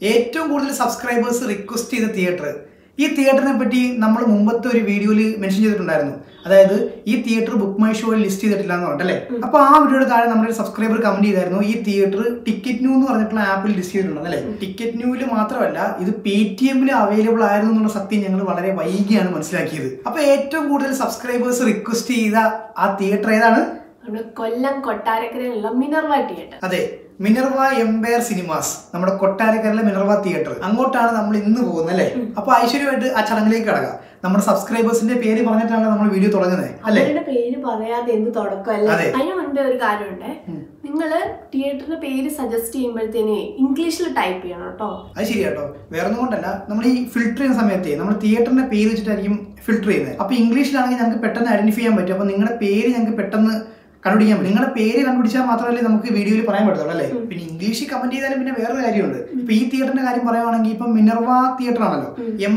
ഏറ്റവും കൂടുതൽ subscribers request ചെയ്ത തിയേറ്റർ. ഈ തിയേറ്ററിനെ പറ്റി നമ്മൾ മുമ്പത്തെ ഒരു വീഡിയോയിൽ മെൻഷൻ ചെയ്തിട്ടുണ്ടായിരുന്നു. അതായത് ഈ തിയേറ്റർ ബുക്ക് മൈ ഷോയിൽ ലിസ്റ്റ് ചെയ്തിട്ടില്ല എന്ന് പറഞ്ഞിട്ടല്ലേ. അപ്പോൾ ആ വീഡിയോയുടെ താഴെ നമ്മുടെ സബ്സ്ക്രൈബർ കമന്റ് ചെയ്തായിരുന്നു ഈ തിയേറ്റർ ടിക്കറ്റ് ന്യൂ എന്ന് പറഞ്ഞിട്ടുള്ള ആപ്പിൽ ലിസ്റ്റ് ചെയ്തിട്ടുണ്ട് അല്ലേ. ടിക്കറ്റ് ന്യൂവിൽ മാത്രമല്ല ഇത് പേടിഎമ്മിൽ അവൈലബിൾ ആയിരുന്നു എന്നുള്ള സത്യം ഞങ്ങൾ വളരെ വൈകിയാണ് മനസ്സിലാക്കിയത്. അപ്പോൾ ഏറ്റവും കൂടുതൽ സബ്സ്ക്രൈബേഴ്സ് റിക്വസ്റ്റ് ചെയ്ത ആ തിയേറ്റർ ഏതാണ്? കൊല്ലം കൊട്ടാരക്കരയിലുള്ള മിനർവ തിയേറ്റർ. അതെ, മിനർവ എംപയർ സിനിമാസ്, നമ്മുടെ കൊട്ടാരക്കരയിലെ മിനർവ തിയേറ്റർ. അങ്ങോട്ടാണ് നമ്മൾ ഇന്ന് പോകുന്നത് അല്ലേ. അപ്പൊ ഐശ്വര്യമായിട്ട് ആ ചടങ്ങിലേക്ക് കടക്കാം. നമ്മുടെ സബ്സ്ക്രൈബേഴ്സിന്റെ പേര് പറഞ്ഞിട്ടാണ് നമ്മൾ വീഡിയോ തുടങ്ങുന്നത് അല്ലേ. പേര് പറയാതെ എന്ത് തുടക്കമല്ലേ. അതിന് മുൻപേ ഒരു കാര്യമുണ്ട്, നിങ്ങള് തിയേറ്ററിന്റെ പേര് സജസ്റ്റ് ചെയ്യുമ്പോഴത്തേന് ഇംഗ്ലീഷിൽ ടൈപ്പ് ചെയ്യണം കേട്ടോ. അത് ശരിയാട്ടോ, വേറെ ഒന്നും കൊണ്ടല്ല, നമ്മൾ ഈ ഫിൽറ്റർ ചെയ്യുന്ന സമയത്ത് നമ്മൾ തിയേറ്ററിന്റെ പേര് വെച്ചിട്ടായിരിക്കും ഫിൽറ്റർ ചെയ്യുന്നത്. അപ്പൊ ഇംഗ്ലീഷിലാണെങ്കിൽ ഞങ്ങൾക്ക് പെട്ടെന്ന് ഐഡന്റിഫൈ ചെയ്യാൻ പറ്റും. അപ്പൊ നിങ്ങളുടെ പേര് ഞങ്ങൾക്ക് പെട്ടെന്ന് കണ്ടുപിടിക്കാൻ പറ്റും. നിങ്ങളുടെ പേര് കണ്ടുപിടിച്ചാൽ മാത്രമല്ലേ നമുക്ക് വീഡിയോയിൽ പറയാൻ പറ്റുള്ളൂ അല്ലേ. പിന്നെ ഇംഗ്ലീഷിൽ കമന്റ് ചെയ്താലും പിന്നെ വേറൊരു കാര്യമുണ്ട്. ഇപ്പൊ ഈ തിയേറ്ററിന്റെ കാര്യം പറയുവാണെങ്കിൽ ഇപ്പൊ മിനർവ തിയേറ്റർ ആണല്ലോ,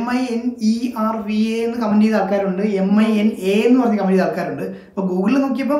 MINERVA എന്ന് കമന്റ് ചെയ്ത ആൾക്കാരുണ്ട്, MINA എന്ന് പറഞ്ഞ് കമന്റ് ചെയ്ത ആൾക്കാരുണ്ട്. അപ്പൊ ഗൂഗിളിൽ നോക്കിയപ്പം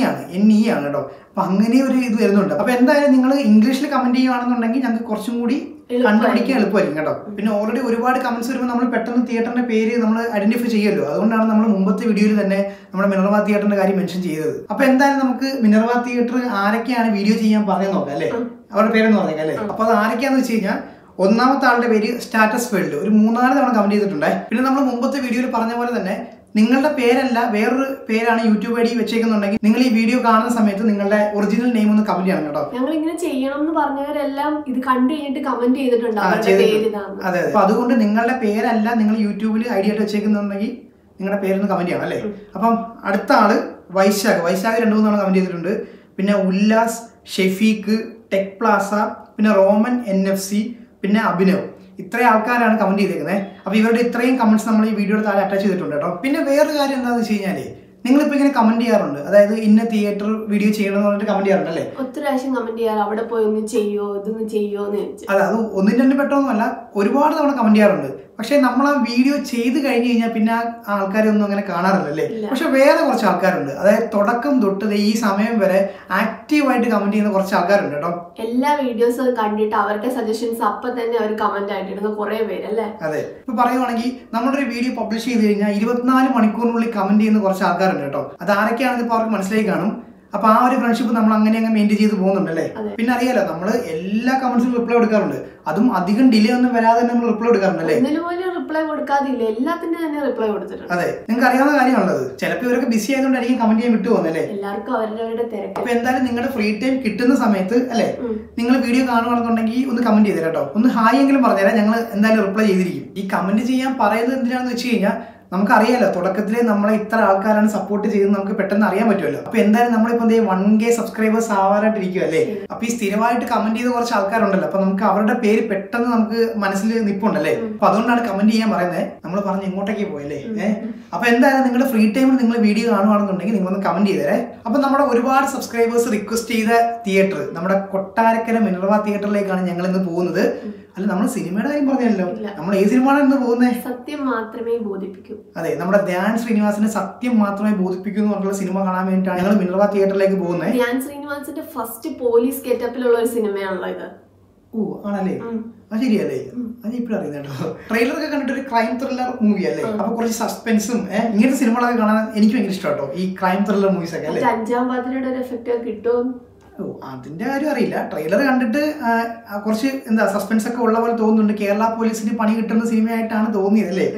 NE ആണ് കേട്ടോ. അപ്പൊ അങ്ങനെ ഒരു ഇത് വരുന്നുണ്ട്. അപ്പൊ എന്തായാലും നിങ്ങൾ ഇംഗ്ലീഷിൽ കമന്റ് ചെയ്യുകയാണെന്നുണ്ടെങ്കിൽ ഞങ്ങൾക്ക് കുറച്ചും കൂടി കണ്ടുപിടിക്കാൻ എളുപ്പമായിരിക്കും കേട്ടോ. പിന്നെ ഓൾറെഡി ഒരുപാട് കമന്റ്സ് വരുമ്പോൾ നമ്മൾ പെട്ടെന്ന് തിയേറ്ററിന്റെ പേര് നമ്മൾ ഐഡന്റിഫൈ ചെയ്യുമല്ലോ. അതുകൊണ്ടാണ് നമ്മൾ മുമ്പത്തെ വീഡിയോയിൽ തന്നെ നമ്മുടെ മിനർവ തിയേറ്ററിന്റെ കാര്യം മെൻഷൻ ചെയ്തത്. അപ്പൊ എന്തായാലും നമുക്ക് മിനർവ തിയേറ്റർ ആരൊക്കെയാണ് വീഡിയോ ചെയ്യാൻ പറഞ്ഞു നോക്കാം അല്ലേ, അവരുടെ പേരെന്ന് പറഞ്ഞേക്കാം അല്ലേ. അപ്പൊ അത് ആരൊക്കെയാന്ന് വെച്ച് കഴിഞ്ഞാൽ ഒന്നാമത്തെ ആളുടെ പേര് സ്റ്റാറ്റസ് വേൾഡ്, ഒരു 3-4 തവണ കമന്റ് ചെയ്തിട്ടുണ്ടേ. പിന്നെ നമ്മൾ മുമ്പത്തെ വീഡിയോയിൽ പറഞ്ഞ പോലെ തന്നെ നിങ്ങളുടെ പേരല്ല വേറൊരു പേരാണ് യൂട്യൂബ് ഐഡി വെച്ചേക്കുന്നുണ്ടെങ്കിൽ നിങ്ങൾ ഈ വീഡിയോ കാണുന്ന സമയത്ത് നിങ്ങളുടെ ഒറിജിനൽ നെയിം ഒന്ന് കമന്റ് ചെയ്യണം കേട്ടോ. ഞങ്ങൾ ഇങ്ങനെ ചെയ്യണം എന്ന് പറഞ്ഞവരെല്ലാം ഇത് കണ്ടു കഴിഞ്ഞിട്ട് കമന്റ് ചെയ്തിട്ടുണ്ട്. അതെ, അപ്പൊ അതുകൊണ്ട് നിങ്ങളുടെ പേരല്ല നിങ്ങൾ യൂട്യൂബിൽ ഐഡി ആയിട്ട് വെച്ചേക്കുന്നുണ്ടെങ്കിൽ നിങ്ങളുടെ പേരൊന്ന് കമന്റ് ചെയ്യണം അല്ലേ. അപ്പം അടുത്ത ആള് വൈശാഖ് 2-3 തവണ കമന്റ് ചെയ്തിട്ടുണ്ട്. പിന്നെ ഉല്ലാസ്, ഷെഫീഖ്, ടെക് പ്ലാസ, പിന്നെ റോമൻ NFC, പിന്നെ അഭിനവ്. ഇത്രയും ആൾക്കാരാണ് കമന്റ് ചെയ്തേക്കുന്നത്. അപ്പൊ ഇവരുടെ ഇത്രയും കമന്റ്സ് നമ്മൾ ഈ വീഡിയോയുടെ താഴെ അറ്റാച്ച് ചെയ്തിട്ടുണ്ട് കേട്ടോ. പിന്നെ വേറൊരു കാര്യം എന്താണെന്ന് വെച്ച് കഴിഞ്ഞാല് നിങ്ങളിപ്പോ ഇങ്ങനെ കമന്റ് ചെയ്യാറുണ്ട്, അതായത് ഇന്ന തിയേറ്റർ വീഡിയോ ചെയ്യണം എന്ന് പറഞ്ഞിട്ട് കമന്റ് ചെയ്യാറുണ്ട് അല്ലേ. ഒത്തിരി പ്രാവശ്യം കമന്റ് ചെയ്യാറ്, അവിടെ പോയി ഒന്ന് ചെയ്യോ ഇതൊന്ന് ചെയ്യോ എന്ന്. അതെ, അത് 1-2 പെട്ടൊന്നുമല്ല, ഒരുപാട് തവണ കമന്റ് ചെയ്യാറുണ്ട്. പക്ഷെ നമ്മൾ ആ വീഡിയോ ചെയ്ത് കഴിഞ്ഞ് കഴിഞ്ഞാൽ പിന്നെ ആ ആൾക്കാരെ ഒന്നും അങ്ങനെ കാണാറില്ലല്ലേ. പക്ഷെ വേറെ കുറച്ച് ആൾക്കാരുണ്ട്, അതായത് തുടക്കം തൊട്ട് ഈ സമയം വരെ ആക്റ്റീവായിട്ട് കമന്റ് ചെയ്യുന്ന കുറച്ച് ആൾക്കാരുണ്ട് കേട്ടോ. എല്ലാ വീഡിയോസും കണ്ടിട്ട് അവരുടെ സജഷൻസ് അപ്പൊ തന്നെ അവർ കമന്റ് ആയിട്ട് ഇടുന്ന കുറെ പേര് അല്ലേ. അതെ, ഇപ്പൊ പറയുവാണെങ്കിൽ നമ്മുടെ ഒരു വീഡിയോ പബ്ലിഷ് ചെയ്ത് കഴിഞ്ഞാൽ 24 മണിക്കൂറിനുള്ളിൽ കമന്റ് ചെയ്യുന്ന കുറച്ച് ആൾക്കാരുണ്ട് കേട്ടോ. അത് ആരൊക്കെയാണെന്ന് ഇപ്പൊ അവർക്ക് മനസ്സിലായി കാണും. അപ്പൊ ആ ഒരു ഫ്രണ്ട്ഷിപ്പ് നമ്മൾ അങ്ങനെ മെയിൻറ്റെയിൻ ചെയ്ത് പോകുന്നുണ്ടല്ലേ. പിന്നെ അറിയാലോ, നമ്മൾ എല്ലാ കമന്റ്സിനും റിപ്ലൈ കൊടുക്കാറുണ്ട്, അതും അധികം ഡിലേ ഒന്നും വരാതെ തന്നെ നമ്മൾ റിപ്ലൈ കൊടുക്കാറുണ്ടല്ലേ. റിപ്ലൈ കൊടുക്കാതില്ല, എല്ലാത്തിന്റെ തന്നെ റിപ്ലൈ കൊടുത്തിട്ടുണ്ട്. അതെ, നിങ്ങൾക്ക് അറിയാവുന്ന കാര്യമാണുള്ളത്. ചിലപ്പോൾ ഇവരൊക്കെ ബിസി ആയതുകൊണ്ടായിരിക്കും കമന്റ് ചെയ്യാൻ വിട്ടു പോകുന്നല്ലേ. എല്ലാവർക്കും അവരുടെ തിരക്ക്. അപ്പൊ എന്തായാലും നിങ്ങളുടെ ഫ്രീ ടൈം കിട്ടുന്ന സമയത്ത് അല്ലെ, നിങ്ങൾ വീഡിയോ കാണുകയാണെന്നുണ്ടെങ്കിൽ ഒന്ന് കമന്റ് ചെയ്തേരാ കേട്ടോ. ഒന്ന് ഹായ് എങ്കിലും പറഞ്ഞുതരാം, ഞങ്ങൾ എന്തായാലും റിപ്ലൈ ചെയ്തിരിക്കും. ഈ കമന്റ് ചെയ്യാൻ പറയുന്നത് എന്തിനാണെന്ന് വെച്ച് കഴിഞ്ഞാൽ നമുക്കറിയാലോ, തുടക്കത്തില് നമ്മളെ ഇത്ര ആൾക്കാരാണ് സപ്പോർട്ട് ചെയ്യുന്നത് നമുക്ക് പെട്ടെന്ന് അറിയാൻ പറ്റുമല്ലോ. അപ്പൊ എന്തായാലും നമ്മളിപ്പോ 1K സബ്സ്ക്രൈബേഴ്സ് ആവാനായിട്ടിരിക്കും അല്ലേ. അപ്പൊ ഈ സ്ഥിരമായിട്ട് കമന്റ് ചെയ്ത കുറച്ച് ആൾക്കാരുണ്ടല്ലോ, അപ്പൊ നമുക്ക് അവരുടെ പേര് പെട്ടെന്ന് നമുക്ക് മനസ്സിൽ നിപ്പുണ്ടല്ലേ. അപ്പൊ അതുകൊണ്ടാണ് കമന്റ് ചെയ്യാൻ പറയുന്നത്. നമ്മൾ പറഞ്ഞ് എങ്ങോട്ടേക്ക് പോയല്ലേ. അപ്പൊ എന്തായാലും നിങ്ങളുടെ ഫ്രീ ടൈമിൽ നിങ്ങൾ വീഡിയോ കാണുകയാണെന്നുണ്ടെങ്കിൽ നിങ്ങളൊന്ന് കമന്റ് ചെയ്തേ. അപ്പൊ നമ്മുടെ ഒരുപാട് സബ്സ്ക്രൈബേഴ്സ് റിക്വസ്റ്റ് ചെയ്ത തിയേറ്റർ നമ്മുടെ കൊട്ടാരക്കര മിനർവ തിയേറ്ററിലേക്കാണ് ഞങ്ങൾ ഇന്ന് പോകുന്നത്. അല്ല, നമ്മൾ സിനിമയുടെ കാര്യം പറഞ്ഞല്ലോ, നമ്മൾ ഏത് സിനിമയാണ് ഇന്ന് പോകുന്നത്? സത്യം മാത്രമേ ബോധിപ്പിക്കൂ. അതെ, നമ്മുടെ ധ്യാൻ ശ്രീനിവാസിന്റെ സത്യം മാത്രമേ ബോധിപ്പിക്കൂ എന്ന് പറഞ്ഞുള്ള സിനിമ കാണാൻ വേണ്ടിയിട്ടാണ് ഞങ്ങൾ മിനർവ തിയേറ്ററിലേക്ക് പോകുന്നത്. ധ്യാൻ ശ്രീനിവാസിന്റെ ഫസ്റ്റ് പോലീസ് ഗെറ്റപ്പിലുള്ള ഒരു സിനിമയാണല്ലോ ഇത്. ഓ ആണല്ലേ, അത് ശരിയല്ലേ, അത് ഇപ്പോഴും അറിയുന്ന കേട്ടോ. ട്രെയിലറൊക്കെ കണ്ടിട്ട് ഒരു ക്രൈം ത്രില്ലർ മൂവി അല്ലേ. അപ്പൊ കുറച്ച് സസ്പെൻസും ഇങ്ങനത്തെ സിനിമകളൊക്കെ കാണാൻ എനിക്ക് ഭയങ്കര ഇഷ്ടം കേട്ടോ, ഈ ക്രൈം ത്രില്ലർ മൂവീസ് ഒക്കെ അല്ലേ. 5-ാം പാതിരയുടെ ഒരു എഫക്റ്റ് കിട്ടും. ഓ, അതിന്റെ കാര്യം അറിയില്ല. ട്രെയിലർ കണ്ടിട്ട് കുറച്ച് എന്താ സസ്പെൻസ് ഒക്കെ ഉള്ള പോലെ തോന്നുന്നുണ്ട്. കേരള പോലീസിന് പണി കിട്ടുന്ന സിനിമയായിട്ടാണ് തോന്നിയത് അല്ലേ.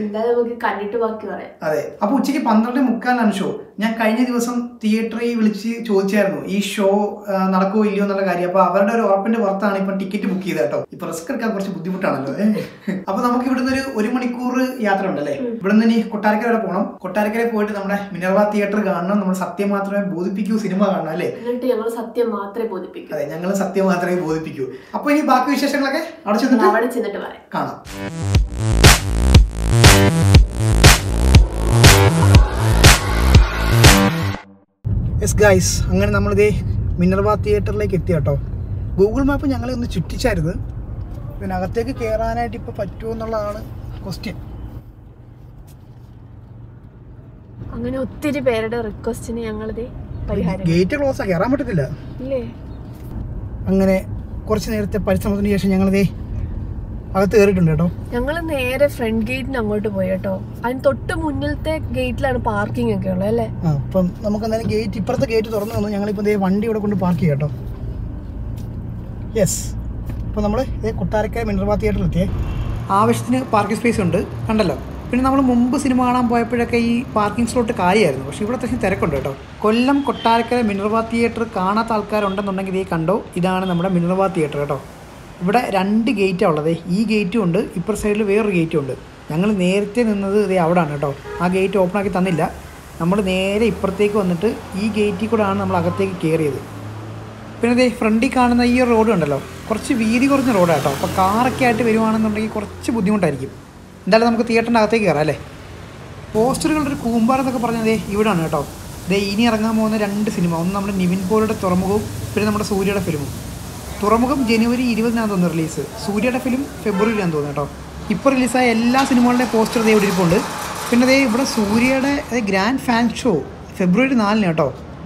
അതെ, അപ്പൊ ഉച്ചയ്ക്ക് 12:45 ഷോ. ഞാൻ കഴിഞ്ഞ ദിവസം തിയേറ്ററിൽ വിളിച്ച് ചോദിച്ചായിരുന്നു ഈ ഷോ നടക്കുമോ ഇല്ലയോ എന്നുള്ള കാര്യം. അപ്പൊ അവരുടെ ഒരു ഉറപ്പിന്റെ പുറത്താണ് ഇപ്പൊ ടിക്കറ്റ് ബുക്ക് ചെയ്ത കേട്ടോ. ഇപ്പൊ റിസ്ക് എടുക്കാൻ കുറച്ച് ബുദ്ധിമുട്ടാണല്ലോ. അപ്പൊ നമുക്ക് ഇവിടുന്ന് ഒരു മണിക്കൂർ യാത്ര ഉണ്ടല്ലേ. ഇവിടുന്ന് ഇനി കൊട്ടാരക്കര വരെ പോകണം. കൊട്ടാരക്കര പോയിട്ട് നമ്മുടെ മിനർവ തിയേറ്റർ കാണണം. നമ്മൾ സത്യം മാത്രമേ ബോധിപ്പിക്കൂ സിനിമ കാണണം അല്ലേ. അതെ, ഞങ്ങൾ സത്യം മാത്രമേ ബോധിപ്പിക്കൂ. അപ്പൊ ഇനി ബാക്കി വിശേഷങ്ങളൊക്കെ അവിടെ ചെന്നിട്ട് കാണാം. യെസ് ഗൈസ്, അങ്ങനെ നമ്മളിതേ മിനർവ തിയേറ്ററിലേക്ക് എത്തി കേട്ടോ. ഗൂഗിൾ മാപ്പ് ഞങ്ങളെ ഒന്ന് ചുറ്റിച്ചായിരുന്നു. ഇതിനകത്തേക്ക് കയറാനായിട്ട് ഇപ്പോൾ പറ്റുമോ എന്നുള്ളതാണ് ക്വസ്റ്റ്യൻ. അങ്ങനെ ഒത്തിരി പേരുടെ റിക്വസ്റ്റിന് ഞങ്ങളിതേ ഗേറ്റ് ക്ലോസ് ആ, കയറാൻ പറ്റത്തില്ല. അങ്ങനെ കുറച്ച് നേരത്തെ പരിശ്രമത്തിന് ശേഷം ഞങ്ങളിതേ അകത്ത് കയറിയിട്ടുണ്ട് കേട്ടോ. ഞങ്ങൾ നേരെ ഫ്രണ്ട് ഗേറ്റിന് അങ്ങോട്ട് പോയി കേട്ടോ. അതിന് തൊട്ട് മുന്നിലത്തെ ഗേറ്റിലാണ് പാർക്കിംഗ് ഒക്കെ ഉള്ളത് അല്ലേ. അപ്പം നമുക്ക് എന്തായാലും ഗേറ്റ് ഇപ്പുറത്തെ ഗേറ്റ് തുറന്നു തന്നു. ഞങ്ങളിപ്പോൾ വണ്ടി ഇവിടെ കൊണ്ട് പാർക്ക് ചെയ്യാം കേട്ടോ. യെസ്, അപ്പോൾ നമ്മൾ കൊട്ടാരക്കര മിനർവ തിയേറ്ററിൽ എത്തിയേ. ആവശ്യത്തിന് പാർക്കിംഗ് സ്പേസ് ഉണ്ട് കണ്ടല്ലോ. പിന്നെ നമ്മൾ മുമ്പ് സിനിമ കാണാൻ പോയപ്പോഴൊക്കെ ഈ പാർക്കിംഗ് സ്ലോട്ട് കാര്യമായിരുന്നു. പക്ഷേ ഇവിടെ അത്യാവശ്യം തിരക്കുണ്ട് കേട്ടോ. കൊല്ലം കൊട്ടാരക്കര മിനർവ തിയേറ്റർ കാണാത്ത ആൾക്കാരുണ്ടെന്നുണ്ടെങ്കിൽ ഈ കണ്ടോ, ഇതാണ് നമ്മുടെ മിനർവ തിയേറ്റർ കേട്ടോ. ഇവിടെ 2 ഗേറ്റാണ് ഉള്ളത്. ഈ ഗേറ്റും ഉണ്ട്, ഇപ്പുറ സൈഡിൽ വേറൊരു ഗേറ്റും ഉണ്ട്. ഞങ്ങൾ നേരത്തെ നിന്നത് അവിടെയാണ് കേട്ടോ. ആ ഗേറ്റ് ഓപ്പൺ ആക്കി തന്നില്ല. നമ്മൾ നേരെ ഇപ്പുറത്തേക്ക് വന്നിട്ട് ഈ ഗേറ്റിൽ കൂടെയാണ് നമ്മൾ അകത്തേക്ക് കയറിയത്. പിന്നെ ഫ്രണ്ടിൽ കാണുന്ന ഈ റോഡ് ഉണ്ടല്ലോ, കുറച്ച് വീതി കുറഞ്ഞ റോഡാണ് കേട്ടോ. അപ്പോൾ കാറൊക്കെ ആയിട്ട് വരുവാണെന്നുണ്ടെങ്കിൽ കുറച്ച് ബുദ്ധിമുട്ടായിരിക്കും. എന്തായാലും നമുക്ക് തിയേറ്ററിൻ്റെ അകത്തേക്ക് കയറാം അല്ലേ. പോസ്റ്ററുകളുടെ ഒരു കൂമ്പാരം എന്നൊക്കെ പറഞ്ഞാൽ ഇവിടെയാണ് കേട്ടോ. ഇനി ഇറങ്ങാൻ പോകുന്ന 2 സിനിമ, ഒന്ന് നമ്മുടെ നിവിൻ പോളിയുടെ തുറമുഖവും പിന്നെ നമ്മുടെ സൂര്യയുടെ ഫിലിമും. തുറമുഖം ജനുവരി 20-നാണ് തോന്നുന്നു റിലീസ്. സൂര്യയുടെ ഫിലിം ഫെബ്രുവരിയിലാണ് തോന്നുന്നു കേട്ടോ. ഇപ്പോൾ റിലീസായ എല്ലാ സിനിമകളുടെ പോസ്റ്റർ ഇവിടെ ഇരിപ്പുണ്ട്. പിന്നെ ഇവിടെ സൂര്യയുടെ ഗ്രാൻഡ് ഫാൻ ഷോ ഫെബ്രുവരി 4-ന് കേട്ടോ.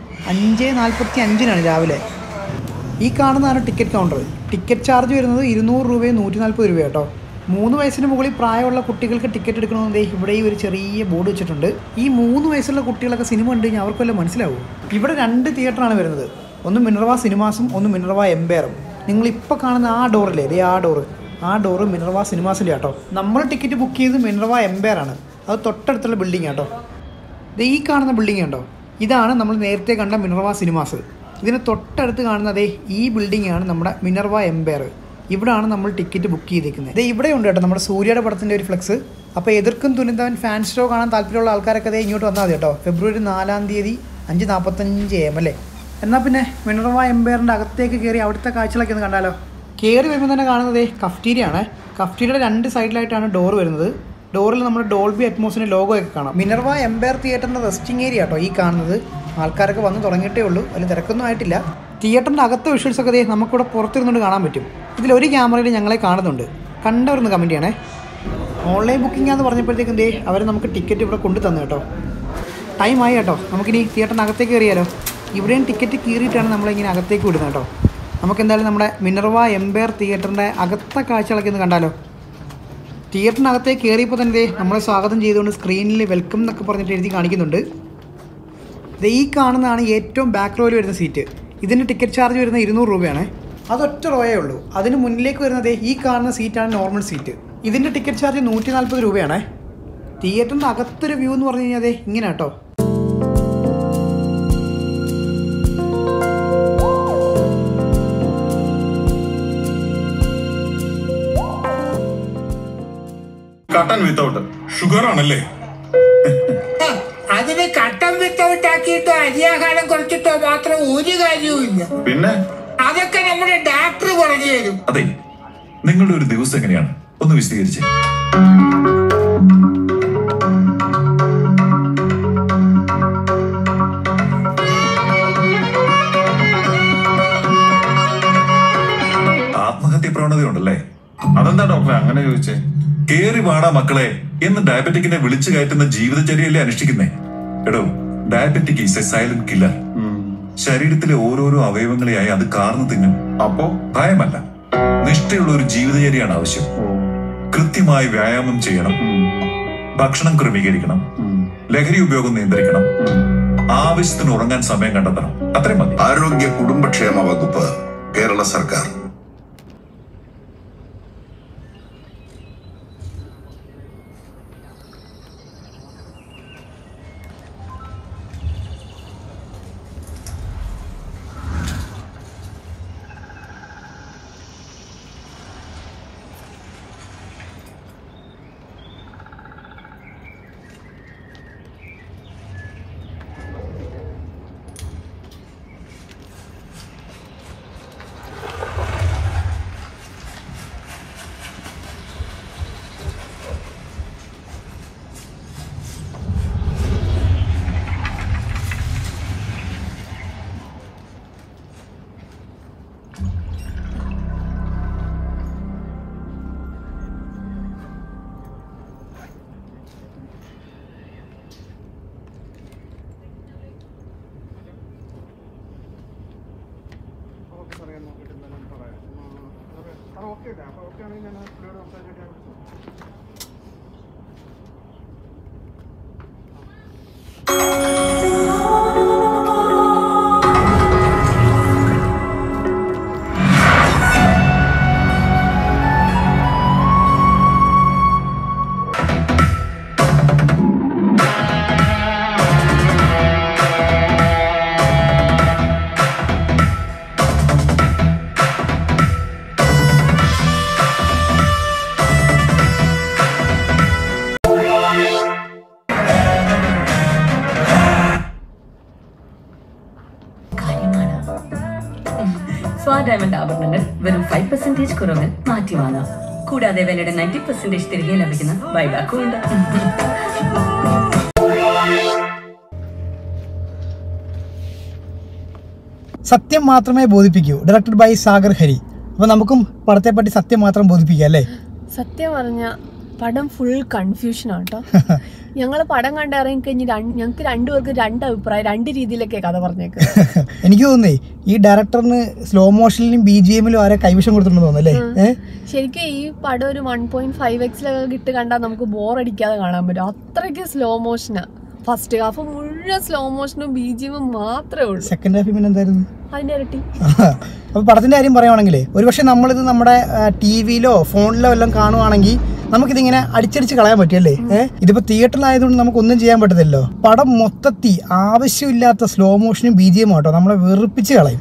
5:45 രാവിലെ. ഈ കാണുന്നതാണ് ടിക്കറ്റ് കൗണ്ടർ. ടിക്കറ്റ് ചാർജ് വരുന്നത് 200 രൂപയും 140 രൂപ കേട്ടോ. 3 വയസ്സിന് മുകളിൽ പ്രായമുള്ള കുട്ടികൾക്ക് ടിക്കറ്റ് എടുക്കണമെന്നേ ഇവിടെ ഈ ഒരു ചെറിയ ബോർഡ് വെച്ചിട്ടുണ്ട്. ഈ 3 വയസ്സുള്ള കുട്ടികളൊക്കെ സിനിമ കണ്ടു കഴിഞ്ഞാൽ അവർക്ക് വല്ല മനസ്സിലാവും. ഇവിടെ 2 തിയേറ്ററാണ് വരുന്നത്. ഒന്ന് മിനർവ സിനിമാസും ഒന്ന് മിനർവ എംപയറും. നിങ്ങളിപ്പോൾ കാണുന്ന ആ ഡോറില്ലേ, ആ ഡോറ് മിനർവ സിനിമാസിൻ്റെ കേട്ടോ. നമ്മൾ ടിക്കറ്റ് ബുക്ക് ചെയ്ത് മിനർവ എംപയറാണ്. അത് തൊട്ടടുത്തുള്ള ബിൽഡിംഗ് കേട്ടോ. ഈ കാണുന്ന ബിൽഡിംഗ് ഉണ്ടോ, ഇതാണ് നമ്മൾ നേരത്തെ കണ്ട മിനർവ സിനിമാസ്. ഇതിന് തൊട്ടടുത്ത് കാണുന്നത് ഈ ബിൽഡിംഗാണ് നമ്മുടെ മിനർവ എംപയർ. ഇവിടെയാണ് നമ്മൾ ടിക്കറ്റ് ബുക്ക് ചെയ്തിരിക്കുന്നത്. ഇവിടെ ഉണ്ട് കേട്ടോ നമ്മുടെ സൂര്യയുടെ പടത്തിൻ്റെ ഒരു ഫ്ലെക്സ്. അപ്പോൾ എതിർക്കും തുനിന്തവൻ ഫാൻ ഷോ കാണാൻ താല്പര്യമുള്ള ആൾക്കാരൊക്കെ ഇങ്ങോട്ട് വന്നാൽ മതി കേട്ടോ. ഫെബ്രുവരി 4-ാം തീയതി 5:45 AM അല്ലേ. എന്നാൽ പിന്നെ മിനർവ എംപയറിൻ്റെ അകത്തേക്ക് കയറി അവിടുത്തെ കാഴ്ചകളൊക്കെ ഒന്ന് കണ്ടാലോ. കയറി വരുമ്പോൾ തന്നെ കാണുന്നത് കഫ്റ്റീരിയ ആണ്. കഫ്റ്റീരിയയുടെ 2 സൈഡിലായിട്ടാണ് ഡോർ വരുന്നത്. ഡോറിൽ നമ്മുടെ ഡോൾബി അറ്റ്മോസിൻ്റെ ലോഗോ ഒക്കെ കാണാം. മിനർവ എംപയർ തിയേറ്ററിൻ്റെ റെസ്റ്റിംഗ് ഏരിയ കേട്ടോ ഈ കാണുന്നത്. ആൾക്കാരൊക്കെ വന്ന് തുടങ്ങിയിട്ടേ ഉള്ളൂ, അതിൽ തിരക്കൊന്നും ആയിട്ടില്ല. തിയേറ്ററിൻ്റെ അകത്തെ വിഷ്വൽസൊക്കെ നമുക്കിവിടെ പുറത്തിരുന്നുകൊണ്ട് കാണാൻ പറ്റും. ഇതിലൊരു ക്യാമറയിൽ ഞങ്ങളെ കാണുന്നുണ്ട്. കണ്ടവരൊന്ന് കമൻറ്റ് ചെയ്യണേ. ഓൺലൈൻ ബുക്കിംഗാന്ന് പറഞ്ഞപ്പോഴത്തേക്കും അവർ നമുക്ക് ടിക്കറ്റ് ഇവിടെ കൊണ്ടു തന്നു കേട്ടോ. ടൈമായി കേട്ടോ. നമുക്കിനി തിയേറ്ററിന് അകത്തേക്ക് കയറിയാലോ. ഇവിടെയും ടിക്കറ്റ് കീറിയിട്ടാണ് നമ്മളിങ്ങനെ അകത്തേക്ക് വിടുന്നത് കേട്ടോ. നമുക്കെന്തായാലും നമ്മുടെ മിനർവ എംപയർ തിയേറ്ററിൻ്റെ അകത്തെ കാഴ്ചകളൊക്കെ ഒന്ന് കണ്ടാലോ. തിയേറ്ററിനകത്തേക്ക് കയറിയപ്പോൾ തന്നെ നമ്മളെ സ്വാഗതം ചെയ്തുകൊണ്ട് സ്ക്രീനിൽ വെൽക്കം എന്നൊക്കെ പറഞ്ഞിട്ട് എഴുതി കാണിക്കുന്നുണ്ട്. ഈ കാണുന്നതാണ് ഏറ്റവും ബാക്ക് റോയിൽ വരുന്ന സീറ്റ്. ഇതിൻ്റെ ടിക്കറ്റ് ചാർജ് വരുന്നത് 200 രൂപയാണ്. അതൊറ്റ റോയേ ഉള്ളൂ. അതിന് മുന്നിലേക്ക് വരുന്നത് ഈ കാണുന്ന സീറ്റാണ് നോർമൽ സീറ്റ്. ഇതിൻ്റെ ടിക്കറ്റ് ചാർജ് 140 രൂപയാണ്. തിയേറ്ററിൻ്റെ അകത്തൊരു വ്യൂ എന്ന് പറഞ്ഞു കഴിഞ്ഞാൽ ഇങ്ങനെ കേട്ടോ. കട്ടൻ വിത്തൗട്ട് ഷുഗർ ആണല്ലേ. അതിന് കട്ടൻ വിത്തൗട്ട് ആക്കിയിട്ടോ അരിയാഹാരം കുറച്ചിട്ടോ മാത്രം ഒരു കാര്യവുമില്ല. പിന്നെ അതൊക്കെ നമ്മുടെ ഡോക്ടർ പറഞ്ഞു തരും. അതെ, നിങ്ങളുടെ ഒരു ദിവസം എങ്ങനെയാണ് ഒന്ന് വിശദീകരിച്ചേ. ആത്മഹത്യ പ്രവണതയുണ്ടല്ലേ? അതെന്താ ഡോക്ടറെ അങ്ങനെ ചോദിച്ചേ? കേറി വാടാ മക്കളെ എന്ന് ഡയബറ്റിക്കിനെ വിളിച്ചു കയറ്റുന്ന ജീവിതചര്യയല്ലേ അനുഷ്ഠിക്കുന്നേ? എടോ, diabetic is a silent killer. ശരീരത്തിലെ ഓരോരോ അവയവങ്ങളെയായി അത് കാർന്നു തിന്നും. അപ്പോ ഭയമല്ല, നിഷ്ഠയുള്ള ഒരു ജീവിതചര്യയാണ് ആവശ്യം. കൃത്യമായി വ്യായാമം ചെയ്യണം, ഭക്ഷണം ക്രമീകരിക്കണം, ലഹരി ഉപയോഗം നിയന്ത്രിക്കണം, ആവശ്യത്തിന് ഉറങ്ങാൻ സമയം കണ്ടെത്തണം. അത്രയും മതി. ആരോഗ്യ കുടുംബക്ഷേമ വകുപ്പ്, കേരള സർക്കാർ. ഡയമണ്ട് ആഭരണങ്ങൾ വെറും 5% കുറവിൽ മാറ്റി വാങ്ങാം. കൂടാതെ വിലയുടെ 90% തിരികെ ലഭിക്കുന്ന ബൈബാക്കും ഉണ്ട്. സത്യം മാത്രമേ ബോധിപ്പിക്കൂ, ഡയറക്ടഡ് ബൈ സാഗർ ഹരി. അപ്പൊ നമുക്കും പടത്തെ പറ്റി സത്യം മാത്രം ബോധിപ്പിക്കാം അല്ലേ? സത്യം പറഞ്ഞ പടം ഫുൾ കൺഫ്യൂഷൻ ആട്ടോ. ഞങ്ങൾ പടം കണ്ടിറങ്ങി കഴിഞ്ഞ് ഞങ്ങൾക്ക് രണ്ടുപേർക്ക് രണ്ട് അഭിപ്രായം, രണ്ട് രീതിയിലൊക്കെ കഥ പറഞ്ഞേക്ക്. എനിക്ക് തോന്നുന്നേ ഈ ഡയറക്ടറിന് സ്ലോ മോഷനിലും BGM-ലും ആരെ കൈവശം കൊടുത്തിട്ടുണ്ടെന്ന് തോന്നുന്നല്ലേ? ശരിക്കും ഈ പടം ഒരു 1.5x ഇട്ട് കണ്ടാൽ നമുക്ക് ബോറടിക്കാതെ കാണാൻ പറ്റും. അത്രയ്ക്ക് സ്ലോ മോഷനാ. ഫസ്റ്റ് ഹാഫ് മുഴുവൻ സ്ലോ മോഷനും BGM മാത്രമേ ഉള്ളൂ. സെക്കൻഡ് ഹാഫ് പിന്നെ എന്തായിരുന്നു? അതിന്റെ ഇരട്ടി. അപ്പൊ പടത്തിന്റെ കാര്യം പറയുവാണെങ്കിലേ ഒരുപക്ഷെ നമ്മളിത് നമ്മുടെ TV-ലോ ഫോണിലോ എല്ലാം കാണുവാണെങ്കിൽ നമുക്കിതിങ്ങനെ അടിച്ചടിച്ച് കളയാൻ പറ്റുമല്ലേ? ഇതിപ്പോ തിയേറ്ററിലായതുകൊണ്ട് നമുക്കൊന്നും ചെയ്യാൻ പറ്റത്തില്ലല്ലോ. പടം മൊത്തത്തിൽ ആവശ്യമില്ലാത്ത സ്ലോ മോഷനും BGM ആട്ടോ നമ്മളെ വെറുപ്പിച്ച് കളയും.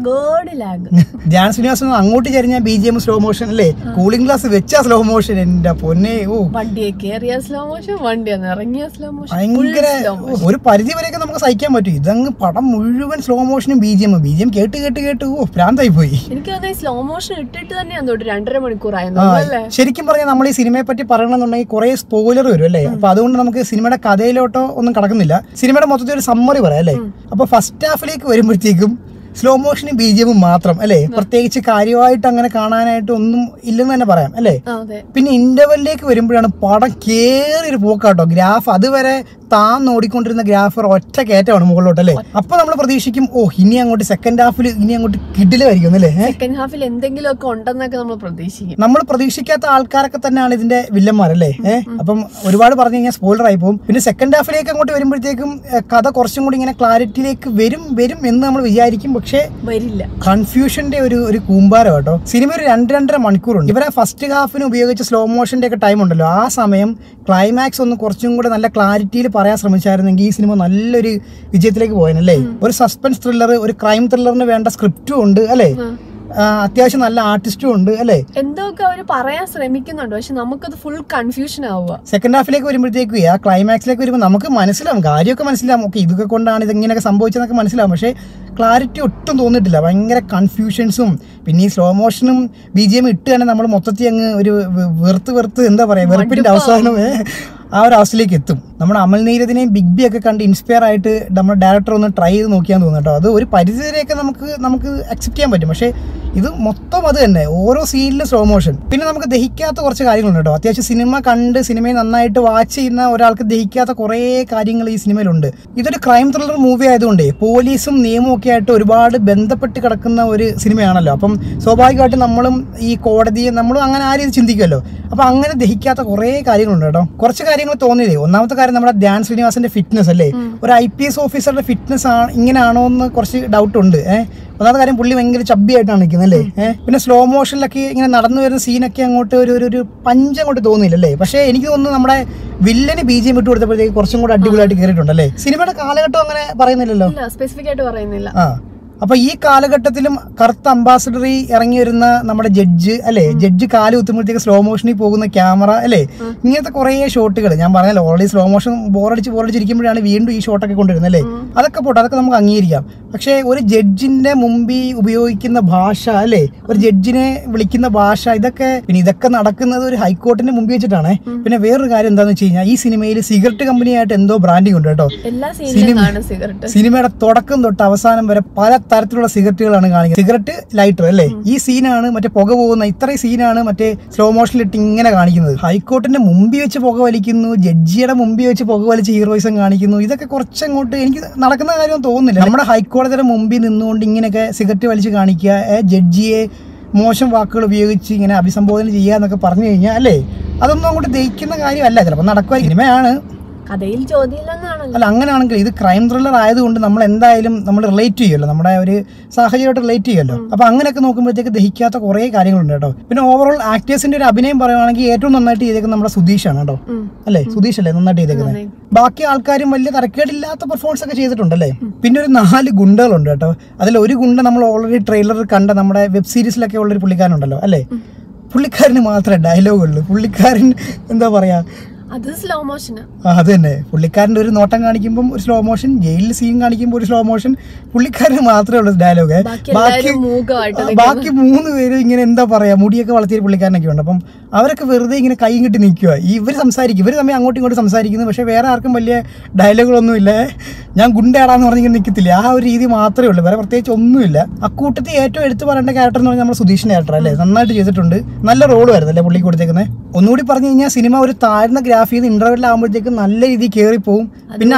ധ്യാൻ ശ്രീനിവാസൻ അങ്ങോട്ട് ചരിഞ്ഞ BGM സ്ലോ മോഷൻ അല്ലേ? കൂളിംഗ് ഗ്ലാസ് വെച്ച സ്ലോ മോഷൻ, എന്റെ പൊന്നെ. വണ്ടിയെ കേറിയ സ്ലോ മോഷൻ, വണ്ടിയെ ഇറങ്ങിയ സ്ലോ മോഷൻ, ഭയങ്കര ഒരു പരിധി വരെയൊക്കെ നമുക്ക് സഹിക്കാൻ പറ്റും. ഇതങ്ങ് പടം മുഴുവൻ സ്ലോ മോഷനും BGM കേട്ട് കേട്ട് കേട്ട് ഭ്രാന്തായി പോയി. എനിക്ക് സ്ലോ മോഷൻ ഇട്ടിട്ട് തന്നെയാണ് 2.5 മണിക്കൂറായിരുന്നു. ശരിക്കും പറഞ്ഞാൽ നമ്മൾ ഈ സിനിമയെ പറ്റി പറയണമെന്നുണ്ടെങ്കിൽ കുറെ സ്പോയിലർ വരും അല്ലേ? അപ്പൊ അതുകൊണ്ട് നമുക്ക് സിനിമയുടെ കഥയിലോട്ടോ ഒന്നും കടക്കുന്നില്ല. സിനിമയുടെ മൊത്തത്തിൽ ഒരു സമ്മറി പറയാം അല്ലേ? അപ്പൊ ഫസ്റ്റ് ഹാഫിലേക്ക് വരുമ്പോഴത്തേക്കും സ്ലോ മോഷനും BGM മാത്രം അല്ലേ? പ്രത്യേകിച്ച് കാര്യമായിട്ട് അങ്ങനെ കാണാനായിട്ട് ഒന്നും ഇല്ലെന്ന് തന്നെ പറയാം അല്ലേ? പിന്നെ ഇന്റർവെല്ലിലേക്ക് വരുമ്പോഴാണ് പടം കേറിയൊരു പോക്കാട്ടോ. ഗ്രാഫ് അതുവരെ ഓടിക്കൊണ്ടിരുന്ന ഗ്രാഫ് ഒറ്റ കയറ്റമാണ് മുകളിലോട്ട് അല്ലേ? അപ്പൊ നമ്മൾ പ്രതീക്ഷിക്കും ഇനി അങ്ങോട്ട് സെക്കൻഡ് ഹാഫിൽ ഇനി അങ്ങോട്ട് കിടിലായിരിക്കും അല്ലേ? സെക്കൻഡ് ഹാഫിൽ എന്തെങ്കിലും ഒക്കെ ഉണ്ടെന്നൊക്കെ നമ്മൾ പ്രതീക്ഷിക്കും. നമ്മൾ പ്രതീക്ഷിക്കാത്ത ആൾക്കാരൊക്കെ തന്നെയാണ് ഇതിന്റെ വില്ലന്മാരല്ലേ? അപ്പം ഒരുപാട് പറഞ്ഞു കഴിഞ്ഞാൽ സ്പോയിലർ ആയി പോകും. പിന്നെ സെക്കൻഡ് ഹാഫിലേക്ക് അങ്ങോട്ട് വരുമ്പോഴത്തേക്കും കഥ കുറച്ചും കൂടി ഇങ്ങനെ ക്ലാരിറ്റിയിലേക്ക് വരും എന്ന് നമ്മൾ വിചാരിക്കും. പക്ഷേ വരില്ല. കൺഫ്യൂഷന്റെ ഒരു കൂമ്പാരം കേട്ടോ. സിനിമ ഒരു 2.5 മണിക്കൂറുണ്ട്. ഇവരെ ഫസ്റ്റ് ഹാഫിന് ഉപയോഗിച്ച സ്ലോ മോഷന്റെ ഒക്കെ ടൈം ഉണ്ടല്ലോ, ആ സമയം ക്ലൈമാക്സ് ഒന്ന് കുറച്ചും കൂടെ നല്ല ക്ലാരിറ്റിയിൽ പറയാൻ ശ്രമിച്ചായിരുന്നെങ്കിൽ ഈ സിനിമ നല്ലൊരു വിജയത്തിലേക്ക് പോയനല്ലേ? ഒരു സസ്പെൻസ് ത്രില്ലർ, ഒരു ക്രൈം ത്രില്ലറിന് വേണ്ട സ്ക്രിപ്റ്റും ഉണ്ട് അല്ലേ? അത്യാവശ്യം നല്ല ആർട്ടിസ്റ്റും ഉണ്ട് അല്ലേ? എന്തൊക്കെ അവര് പറയാൻ ശ്രമിക്കുന്നുണ്ട്, പക്ഷെ നമുക്കത് ഫുൾ കൺഫ്യൂഷൻ ആവുക. സെക്കൻഡ് ഹാഫിലേക്ക് വരുമ്പോഴത്തേക്ക് ആ ക്ലൈമാക്സിലേക്ക് വരുമ്പോൾ നമുക്ക് മനസ്സിലാവും, കാര്യമൊക്കെ മനസ്സിലാവും. ഓക്കെ, ഇതൊക്കെ കൊണ്ടാണ് ഇതെങ്ങനെയൊക്കെ സംഭവിച്ചതെന്നൊക്കെ മനസ്സിലാവും. പക്ഷേ ക്ലാരിറ്റി ഒട്ടും തോന്നിയിട്ടില്ല. ഭയങ്കര കൺഫ്യൂഷൻസും പിന്നെ ഈ സ്ലോ മോഷനും BGM ഇട്ട് തന്നെ നമ്മൾ മൊത്തത്തിൽ അങ്ങ് ഒരു വെറുത്ത് എന്താ പറയാ, വെറുപ്പിന്റെ അവസാനം ആ ഒരു അവസ്ഥയിലേക്ക് എത്തും. നമ്മുടെ അമൽ നീരദിനെയും ബിഗ് ബി ഒക്കെ കണ്ട് ഇൻസ്പയർ ആയിട്ട് നമ്മുടെ ഡയറക്ടർ ഒന്ന് ട്രൈ ചെയ്ത് നോക്കിയാന്ന് തോന്നുന്നു കേട്ടോ. അത് ഒരു പരിധി വരെയൊക്കെ നമുക്ക് അക്സെപ്റ്റ് ചെയ്യാൻ പറ്റും. പക്ഷേ ഇത് മൊത്തം അത് തന്നെ, ഓരോ സീനിലും സ്ലോ മോഷൻ. പിന്നെ നമുക്ക് ദഹിക്കാത്ത കുറച്ച് കാര്യങ്ങളുണ്ട് കേട്ടോ. അത്യാവശ്യം സിനിമ കണ്ട് സിനിമയെ നന്നായിട്ട് വാച്ച് ചെയ്യുന്ന ഒരാൾക്ക് ദഹിക്കാത്ത കുറേ കാര്യങ്ങൾ ഈ സിനിമയിലുണ്ട്. ഇതൊരു ക്രൈം ത്രില്ലർ മൂവി ആയതുകൊണ്ട് പോലീസും നിയമവും ഒക്കെ ആയിട്ട് ഒരുപാട് ബന്ധപ്പെട്ട് കിടക്കുന്ന ഒരു സിനിമയാണല്ലോ. അപ്പം സ്വാഭാവികമായിട്ടും നമ്മളും ഈ കോടതിയെ നമ്മളും അങ്ങനെ ആ രീതി ചിന്തിക്കുമല്ലോ. അപ്പം അങ്ങനെ ദഹിക്കാത്ത കുറേ കാര്യങ്ങളുണ്ട് കേട്ടോ. കുറച്ച് കാര്യങ്ങൾ തോന്നിയതേ, ഒന്നാമത്തെ കാര്യം നമ്മുടെ ധ്യാൻ ശ്രീനിവാസന്റെ ഫിറ്റ്നസ് അല്ലേ? ഒരു IPS ഓഫീസറുടെ ഫിറ്റ്നസ് ഇങ്ങനെയാണോ എന്ന് കുറച്ച് ഡൗട്ട് ഉണ്ട്. ഒന്നാമത്തെ കാര്യം പുള്ളി ഭയങ്കര ചബ്ബിയായിട്ടാണ് നിൽക്കുന്നത് അല്ലേ? പിന്നെ സ്ലോ മോഷനിലൊക്കെ ഇങ്ങനെ നടന്നു വരുന്ന സീനൊക്കെ അങ്ങോട്ട് ഒരു പഞ്ച് അങ്ങോട്ട് തോന്നിയില്ലല്ലേ? പക്ഷേ എനിക്ക് തോന്നുന്നു നമ്മുടെ വില്ലന് BGM ഇട്ട് കൊടുത്തപ്പോഴത്തേക്ക് കുറച്ചും കൂടെ അടിപൊളിയായിട്ട് കയറിയിട്ടുണ്ടല്ലേ? സിനിമയുടെ കാലഘട്ടം അങ്ങനെ പറയുന്നില്ലല്ലോ, സ്പെസിഫിക് ആയിട്ട് പറയുന്നില്ല. അപ്പൊ ഈ കാലഘട്ടത്തിലും കറുത്ത അംബാസഡറി ഇറങ്ങി വരുന്ന നമ്മുടെ ജഡ്ജ് അല്ലെ, ജഡ്ജ് കാല് കുത്തുമ്പോഴത്തേക്ക് സ്ലോ മോഷനിൽ പോകുന്ന ക്യാമറ അല്ലെ, ഇങ്ങനത്തെ കുറെ ഷോട്ടുകൾ ഞാൻ പറഞ്ഞല്ലോ. ഓൾറെഡി സ്ലോ മോഷൻ ബോറടിച്ചിരിക്കുമ്പോഴാണ് വീണ്ടും ഈ ഷോട്ടൊക്കെ കൊണ്ടുവരുന്നത് അല്ലേ? അതൊക്കെ പോട്ടെ, അതൊക്കെ നമുക്ക് അംഗീകരിക്കാം. പക്ഷേ ഒരു ജഡ്ജിന്റെ മുമ്പിൽ ഉപയോഗിക്കുന്ന ഭാഷ അല്ലെ, ഒരു ജഡ്ജിനെ വിളിക്കുന്ന ഭാഷ, ഇതൊക്കെ നടക്കുന്നത് ഒരു ഹൈക്കോർട്ടിന്റെ മുമ്പിൽ വെച്ചിട്ടാണ്. പിന്നെ വേറൊരു കാര്യം എന്താണെന്ന് വെച്ച് കഴിഞ്ഞാൽ ഈ സിനിമയിൽ സിഗരറ്റ് കമ്പനിയായിട്ട് എന്തോ ബ്രാൻഡിങ് ഉണ്ട് കേട്ടോ. സിനിമയുടെ തുടക്കം തൊട്ട് അവസാനം വരെ പല തരത്തിലുള്ള സിഗരറ്റുകളാണ് കാണിക്കുന്നത്. സിഗരറ്റ്, ലൈറ്റർ അല്ലേ? ഈ സീനാണ് മറ്റേ പുക പോകുന്ന ഇത്രയും സീനാണ് മറ്റേ സ്ലോ മോഷനിലിട്ട് ഇങ്ങനെ കാണിക്കുന്നത്. ഹൈക്കോർട്ടിന്റെ മുമ്പിൽ വെച്ച് പുക വലിക്കുന്നു, ജഡ്ജിയുടെ മുമ്പിൽ വെച്ച് പുക വലിച്ച് ഹീറോയിസം കാണിക്കുന്നു. ഇതൊക്കെ കുറച്ചങ്ങോട്ട് എനിക്ക് നടക്കുന്ന കാര്യം തോന്നുന്നില്ല. നമ്മുടെ ഹൈക്കോടതിയുടെ മുമ്പിൽ നിന്നുകൊണ്ട് ഇങ്ങനെയൊക്കെ സിഗരറ്റ് വലിച്ച് കാണിക്കുക, ജഡ്ജിയെ മോശം വാക്കുകൾ ഉപയോഗിച്ച് ഇങ്ങനെ അഭിസംബോധന ചെയ്യുക എന്നൊക്കെ പറഞ്ഞു കഴിഞ്ഞാൽ അല്ലേ, അതൊന്നും അങ്ങോട്ട് ദഹിക്കുന്ന കാര്യമല്ല. ചിലപ്പോൾ നടക്കുക സിനിമയാണ്, കഥയിൽ ചോദ്യമില്ലെന്നാണല്ലോ. അല്ല അങ്ങനെയാണെങ്കിൽ ഇത് ക്രൈം ത്രില്ലർ ആയതുകൊണ്ട് നമ്മൾ എന്തായാലും നമ്മൾ റിലേറ്റ് ചെയ്യുമല്ലോ, നമ്മുടെ ഒരു സാഹചര്യമായിട്ട് റിലേറ്റ് ചെയ്യുമല്ലോ. അപ്പൊ അങ്ങനെയൊക്കെ നോക്കുമ്പോഴത്തേക്ക് ദഹിക്കാത്ത കുറേ കാര്യങ്ങളുണ്ട് കേട്ടോ. പിന്നെ ഓവറോൾ ആക്ടേഴ്സിന്റെ ഒരു അഭിനയം പറയുവാണെങ്കിൽ ഏറ്റവും നന്നായിട്ട് ചെയ്തേക്കുന്നത് നമ്മുടെ സുധീഷാണ് കേട്ടോ, അല്ലേ? സുധീഷ് അല്ലേ നന്നായിട്ട് ചെയ്തേക്കുന്നത്. ബാക്കി ആൾക്കാരും വലിയ തരക്കേടില്ലാത്ത പെർഫോമൻസ് ഒക്കെ ചെയ്തിട്ടുണ്ടല്ലേ. പിന്നെ ഒരു 4 ഗുണ്ടകളുണ്ട് കേട്ടോ. അതിൽ ഒരു ഗുണ്ട നമ്മൾ ഓൾറെഡി ട്രെയിലറിൽ കണ്ട നമ്മുടെ വെബ് സീരീസിലൊക്കെ ഉള്ളൊരു പുള്ളിക്കാരനുണ്ടല്ലോ അല്ലേ. പുള്ളിക്കാരന് മാത്രമേ ഡയലോഗുള്ളൂ. പുള്ളിക്കാരൻ എന്താ പറയാ, അത് സ്ലോ മോഷന്. അത് തന്നെ, പുള്ളിക്കാരൻ്റെ ഒരു നോട്ടം കാണിക്കുമ്പോൾ ഒരു സ്ലോ മോഷൻ, ജയിലിൽ സീൻ കാണിക്കുമ്പോൾ ഒരു സ്ലോ മോഷൻ, പുള്ളിക്കാരന് മാത്രമേ ഉള്ളൂ ഡയലോഗ്. ബാക്കി 3 പേരും ഇങ്ങനെ എന്താ പറയാ മുടിയൊക്കെ വളർത്തിയ പുള്ളിക്കാരനൊക്കെ ഉണ്ട്. അപ്പം അവരൊക്കെ വെറുതെ ഇങ്ങനെ കൈ കിട്ടി നിൽക്കുക. ഇവർ സംസാരിക്കും, ഇവർ തമ്മിൽ അങ്ങോട്ടും ഇങ്ങോട്ടും സംസാരിക്കുന്നു, പക്ഷെ വേറെ ആർക്കും വലിയ ഡയലോഗുകളൊന്നും ഇല്ല. ഞാൻ ഗുണ്ടയാടാന്ന് പറഞ്ഞിങ്ങനെ നിൽക്കത്തില്ല, ആ ഒരു രീതി മാത്രമേ ഉള്ളൂ, വേറെ പ്രത്യേകിച്ച് ഒന്നുമില്ല. അക്കൂട്ടത്തിൽ ഏറ്റവും എടുത്തു പറയേണ്ട ക്യാരക്ടർ എന്ന് പറഞ്ഞാൽ നമ്മുടെ സുധീഷിന്റെ ക്യാരക്ടർ അല്ലേ, നന്നായിട്ട് ചെയ്തിട്ടുണ്ട്. നല്ല റോള് വരുന്നത് അല്ലേ പുള്ളിക്ക് കൊടുത്തേക്കുന്നത്. ഒന്നുകൂടി പറഞ്ഞു കഴിഞ്ഞാൽ സിനിമ ഒരു താഴ്ന്ന ഗ്രാഫ് ചെയ്ത് ഇന്റർവെല്ലാകുമ്പോഴത്തേക്കും നല്ല രീതിയിൽ കയറിപ്പോവും. പിന്നെ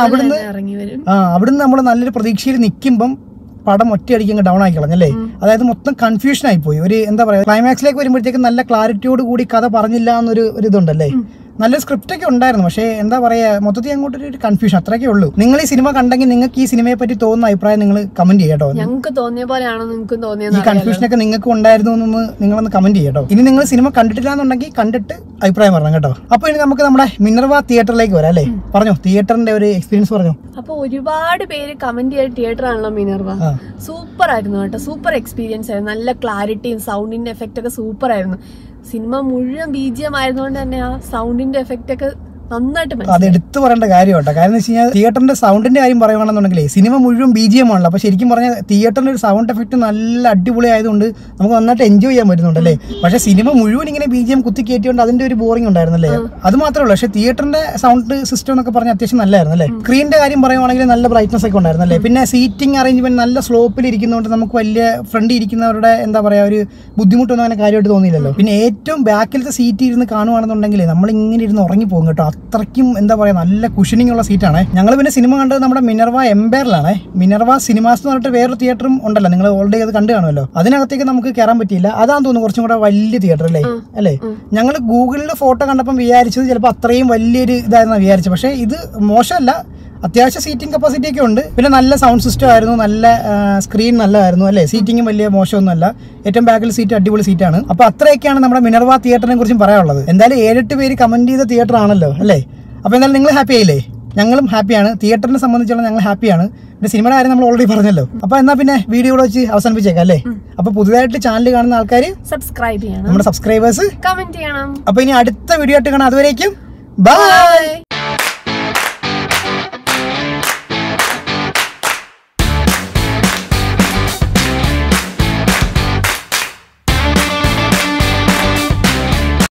അവിടുന്ന് നമ്മൾ നല്ലൊരു പ്രതീക്ഷയിൽ നിൽക്കുമ്പം പടം ഒറ്റയടിക്ക് ഡൗൺ ആയി കളഞ്ഞല്ലേ. അതായത് മൊത്തം കൺഫ്യൂഷൻ ആയിപ്പോയി. ഒരു എന്താ പറയുക, ക്ലൈമാക്സിലേക്ക് വരുമ്പോഴത്തേക്കും നല്ല ക്ലാരിറ്റിയോട് കൂടി കഥ പറഞ്ഞില്ല എന്നൊരു ഇതുണ്ടല്ലേ. നല്ല സ്ക്രിപ്റ്റ് ഒക്കെ ഉണ്ടായിരുന്നു, പക്ഷേ എന്താ പറയാ മൊത്തത്തിൽ അങ്ങോട്ടൊരു കൺഫ്യൂഷൻ, അത്രയൊക്കെ ഉള്ളൂ. നിങ്ങൾ ഈ സിനിമ കണ്ടെങ്കിൽ നിങ്ങൾക്ക് ഈ സിനിമയെ പറ്റി തോന്നുന്ന അഭിപ്രായം നിങ്ങൾ കമന്റ് ചെയ്യട്ടോ. ഞങ്ങൾക്ക് തോന്നിയ പോലെയാണോ നിങ്ങൾക്ക് തോന്നിയത്, ഈ കൺഫ്യൂഷനൊക്കെ നിങ്ങൾക്ക് ഉണ്ടായിരുന്നു എന്ന് നിങ്ങളൊന്ന് കമന്റ് ചെയ്യട്ടോ. ഇനി നിങ്ങൾ സിനിമ കണ്ടിട്ടില്ല എന്നുണ്ടെങ്കിൽ കണ്ടിട്ട് അഭിപ്രായം പറഞ്ഞു കേട്ടോ. അപ്പൊ ഇനി നമുക്ക് നമ്മുടെ മിനർവ തിയേറ്ററിലേക്ക് വരാം അല്ലേ. പറഞ്ഞോ, തിയേറ്ററിന്റെ ഒരു എക്സ്പീരിയൻസ് പറഞ്ഞോ. അപ്പൊ ഒരുപാട് പേര് കമന്റ് ചെയ്ത തിയേറ്റർ ആണല്ലോ മിനർവ. സൂപ്പർ ആയിരുന്നു കേട്ടോ, സൂപ്പർ എക്സ്പീരിയൻസ് ആയിരുന്നു. നല്ല ക്ലാരിറ്റിയും സൗണ്ടിന്റെ എഫക്റ്റ് ഒക്കെ സൂപ്പർ ആയിരുന്നു. സിനിമ മുഴുവൻ BGM ആയതുകൊണ്ട് തന്നെ ആ സൗണ്ടിന്റെ എഫക്റ്റ് ഒക്കെ നന്നായിട്ട് അത് എടുത്തു പറയേണ്ട കാര്യം കേട്ടോ. കാരണം എന്ന് വെച്ച് കഴിഞ്ഞാൽ തിയേറ്ററിന്റെ സൗണ്ടിന്റെ കാര്യം പറയുകയാണെന്നുണ്ടെങ്കിൽ സിനിമ മുഴുവൻ BGM ആണല്ലോ. അപ്പൊ ശരിക്കും പറഞ്ഞാൽ തിയേറ്ററിന്റെ ഒരു സൗണ്ട് എഫക്ട് നല്ല അടിപൊളി ആയതുകൊണ്ട് നമുക്ക് നന്നായിട്ട് എൻജോയ് ചെയ്യാൻ പറ്റുന്നുണ്ടല്ലേ. പക്ഷെ സിനിമ മുഴുവൻ ഇങ്ങനെ BGM കുത്തി കയറ്റിയോണ്ട് അതിന്റെ ഒരു ബോറിംഗ് ഉണ്ടായിരുന്നല്ലേ. അത് മാത്രമേ ഉള്ളൂ. പക്ഷെ തിയേറ്ററിന്റെ സൗണ്ട് സിസ്റ്റം എന്നൊക്കെ പറഞ്ഞാൽ അത്യാവശ്യം നല്ലായിരുന്നു അല്ലേ. സ്ക്രീനിന്റെ കാര്യം പറയുവാണെങ്കിൽ നല്ല ബ്രൈറ്റ്നസ് ഒക്കെ ഉണ്ടായിരുന്നല്ലേ. പിന്നെ സീറ്റിംഗ് അറേഞ്ച്മെന്റ് നല്ല സ്ലോപ്പിൽ ഇരിക്കുന്നതുകൊണ്ട് നമുക്ക് വലിയ ഫ്രണ്ട് ഇരിക്കുന്നവരുടെ എന്താ പറയാ ഒരു ബുദ്ധിമുട്ടൊന്നും അങ്ങനെ കാര്യമായിട്ട് തോന്നിയില്ലല്ലോ. പിന്നെ ഏറ്റവും ബാക്കിലത്തെ സീറ്റ് ഇരുന്ന് കാണുവാണെന്നുണ്ടെങ്കിൽ നമ്മൾ ഇങ്ങനെ ഇരുന്ന് ഉറങ്ങിപ്പോകും കേട്ടോ. അത്രയ്ക്കും എന്താ പറയുക നല്ല കുഷനിങ് ഉള്ള സീറ്റാണ്. ഞങ്ങൾ പിന്നെ സിനിമ കണ്ടത് നമ്മുടെ മിനർവ എംപയറിലാണ്. മിനർവ സിനിമാസ് എന്ന് പറഞ്ഞിട്ട് വേറൊരു തിയേറ്ററും ഉണ്ടല്ലോ, നിങ്ങൾ ഓൾറെഡി അത് കണ്ടു കാണുമല്ലോ. അതിനകത്തേക്ക് നമുക്ക് കയറാൻ പറ്റിയില്ല. അതാന്ന് തോന്നുന്നു കുറച്ചും കൂടെ വലിയ തിയേറ്റർ അല്ലേ. ഞങ്ങൾ ഗൂഗിളിൽ ഫോട്ടോ കണ്ടപ്പം വിചാരിച്ചത് ചിലപ്പോൾ അത്രയും വലിയൊരു ഇതായിരുന്നു വിചാരിച്ചത്. പക്ഷേ ഇത് മോശമല്ല, അത്യാവശ്യം സീറ്റിംഗ് കപ്പാസിറ്റി ഒക്കെ ഉണ്ട്. പിന്നെ നല്ല സൗണ്ട് സിസ്റ്റം ആയിരുന്നു, നല്ല സ്ക്രീൻ നല്ലതായിരുന്നു അല്ലേ. സീറ്റിംഗും വലിയ മോശമൊന്നുമല്ല. ഏറ്റവും ബാക്കിൽ സീറ്റ് അടിപൊളി സീറ്റാണ്. അപ്പോൾ അത്രയൊക്കെയാണ് നമ്മുടെ മിനർവ തിയേറ്ററിനെ കുറിച്ചും പറയാനുള്ളത്. എന്തായാലും 7-8 പേര് കമന്റ് ചെയ്ത തിയേറ്റർ ആണല്ലോ അല്ലേ. അപ്പോൾ എന്തായാലും നിങ്ങൾ ഹാപ്പി ആയില്ലേ? ഞങ്ങളും ഹാപ്പിയാണ്. തിയേറ്ററിനെ സംബന്ധിച്ചുള്ള ഞങ്ങൾ ഹാപ്പിയാണ്. പിന്നെ സിനിമയുടെ കാര്യം നമ്മൾ ഓൾറെഡി പറഞ്ഞല്ലോ. അപ്പോൾ എന്നാൽ പിന്നെ വീഡിയോ കൂടെ വെച്ച് അവസാനിപ്പിച്ചേക്കാം അല്ലേ. അപ്പോൾ പുതുതായിട്ട് ചാനൽ കാണുന്ന ആൾക്കാർ സബ്സ്ക്രൈബ് ചെയ്യണം, നമ്മുടെ സബ്സ്ക്രൈബേഴ്സ് കമന്റ് ചെയ്യണം. അപ്പോൾ ഇനി അടുത്ത വീഡിയോ ആയിട്ട് കാണാം. അതുവരേക്കും ബൈ.